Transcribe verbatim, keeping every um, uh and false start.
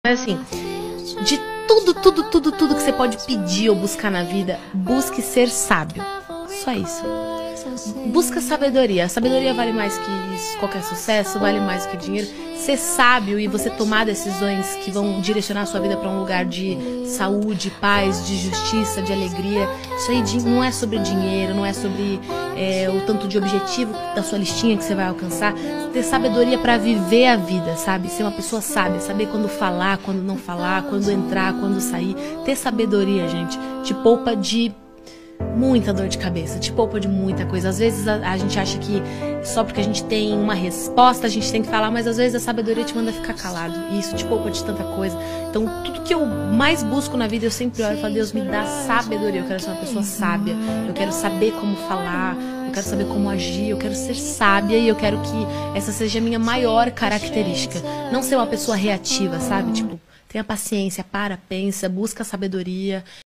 Mas assim, de tudo, tudo, tudo, tudo que você pode pedir ou buscar na vida, busque ser sábio. Só isso. Busca sabedoria. A sabedoria vale mais que isso, qualquer sucesso, vale mais que dinheiro. Ser sábio e você tomar decisões que vão direcionar a sua vida para um lugar de saúde, paz, de justiça, de alegria. Isso aí não é sobre dinheiro, não é sobre é, o tanto de objetivo da sua listinha que você vai alcançar. Ter sabedoria para viver a vida, sabe? Ser uma pessoa sábia, saber quando falar, quando não falar, quando entrar, quando sair. Ter sabedoria, gente, te poupa de muita dor de cabeça, te poupa de muita coisa. Às vezes a, a gente acha que só porque a gente tem uma resposta a gente tem que falar, mas às vezes a sabedoria te manda ficar calado e isso te poupa de tanta coisa. Então tudo que eu mais busco na vida, eu sempre oro e falo: Deus, me dá sabedoria. Eu quero ser uma pessoa sábia, eu quero saber como falar, eu quero saber como agir, eu quero ser sábia e eu quero que essa seja a minha maior característica. Não ser uma pessoa reativa, sabe? Tipo, tenha paciência, para, pensa, busca sabedoria.